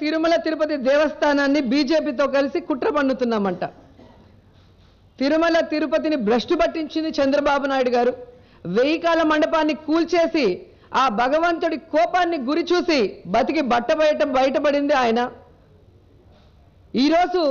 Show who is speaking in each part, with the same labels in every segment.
Speaker 1: తిరుమల తిరుపతి దేవస్థానాన్ని బీజేపీతో కలిసి కుట్ర పన్నుతున్నామంట. తిరుమల తిరుపతిని భ్రష్టు పట్టించింది చంద్రబాబు నాయుడు గారు. 1000 కాల మండపాన్ని కూల్చేసి ఆ భగవంతుడి కోపాన్ని గురి చూసి బతికి బయటపడింది ఆయన. ఈరోజు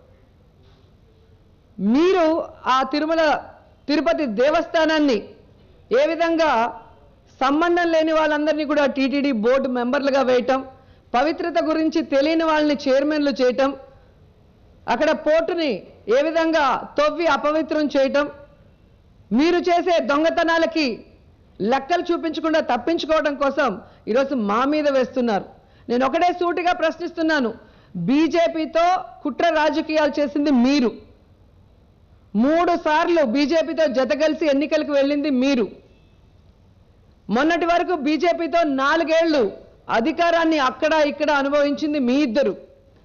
Speaker 1: మీరు ఆ తిరుమల తిరుపతి దేవస్థానాన్ని ఏ విధంగా సంబంధం లేని వాళ్ళందరినీ కూడా టీటీడీ బోర్డు మెంబర్లుగా వేయటం, పవిత్రత గురించి తెలియని వాళ్ళని చైర్మన్లు చేయటం, అక్కడ పోర్టుని ఏ విధంగా తవ్వి అపవిత్రం చేయటం, మీరు చేసే దొంగతనాలకి లెక్కలు చూపించకుండా తప్పించుకోవడం కోసం ఈరోజు మా మీద వేస్తున్నారు. నేను ఒకటే సూటిగా ప్రశ్నిస్తున్నాను, బీజేపీతో కుట్ర రాజకీయాలు చేసింది మీరు. 3 సార్లు బీజేపీతో జత కలిసి ఎన్నికలకు వెళ్ళింది మీరు. మొన్నటి వరకు బీజేపీతో 4 ఏళ్లు అధికారాన్ని అక్కడ ఇక్కడ అనుభవించింది మీ ఇద్దరు.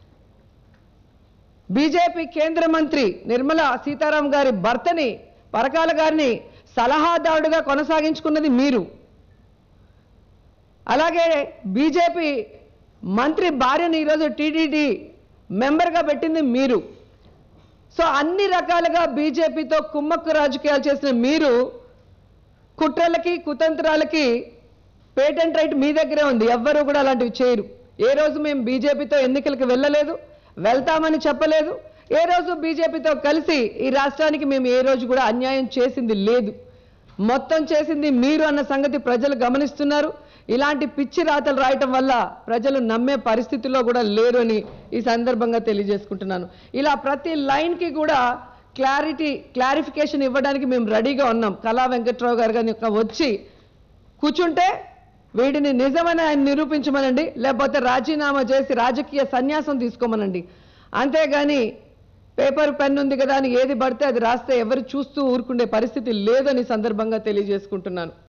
Speaker 1: బీజేపీ కేంద్ర మంత్రి నిర్మలా సీతారామన్ గారి భర్తని, పరకాల గారిని సలహాదారుడుగా కొనసాగించుకున్నది మీరు. అలాగే బీజేపీ మంత్రి భార్యని ఈరోజు టీటీడీ మెంబర్గా పెట్టింది మీరు. సో అన్ని రకాలుగా బీజేపీతో కుమ్మక్కు రాజకీయాలు చేసిన మీరు కుట్రలకి కుతంత్రాలకి పేటెంట్ రైట్ మీ దగ్గరే ఉంది. ఎవ్వరూ కూడా అలాంటివి చేయరు. ఏ రోజు మేము బీజేపీతో ఎన్నికలకు వెళ్ళలేదు, వెళ్తామని చెప్పలేదు. ఏ రోజు బీజేపీతో కలిసి ఈ రాష్ట్రానికి మేము ఏ రోజు కూడా అన్యాయం చేసింది లేదు. మొత్తం చేసింది మీరు అన్న సంగతి ప్రజలు గమనిస్తున్నారు. ఇలాంటి పిచ్చి రాతలు రాయటం వల్ల ప్రజలు నమ్మే పరిస్థితిలో కూడా లేరు అని ఈ సందర్భంగా తెలియజేసుకుంటున్నాను. ఇలా ప్రతి లైన్కి కూడా క్లారిఫికేషన్ ఇవ్వడానికి మేము రెడీగా ఉన్నాం. కళా వెంకట్రావు గారు కానీ వచ్చి కూర్చుంటే వీడిని నిజమని ఆయన నిరూపించమనండి, లేకపోతే రాజీనామా చేసి రాజకీయ సన్యాసం తీసుకోమనండి. అంతేగాని పేపర్ పెన్ ఉంది కదా అని ఏది పడితే అది రాస్తే ఎవరు చూస్తూ ఊరుకుండే పరిస్థితి లేదని సందర్భంగా తెలియజేసుకుంటున్నాను.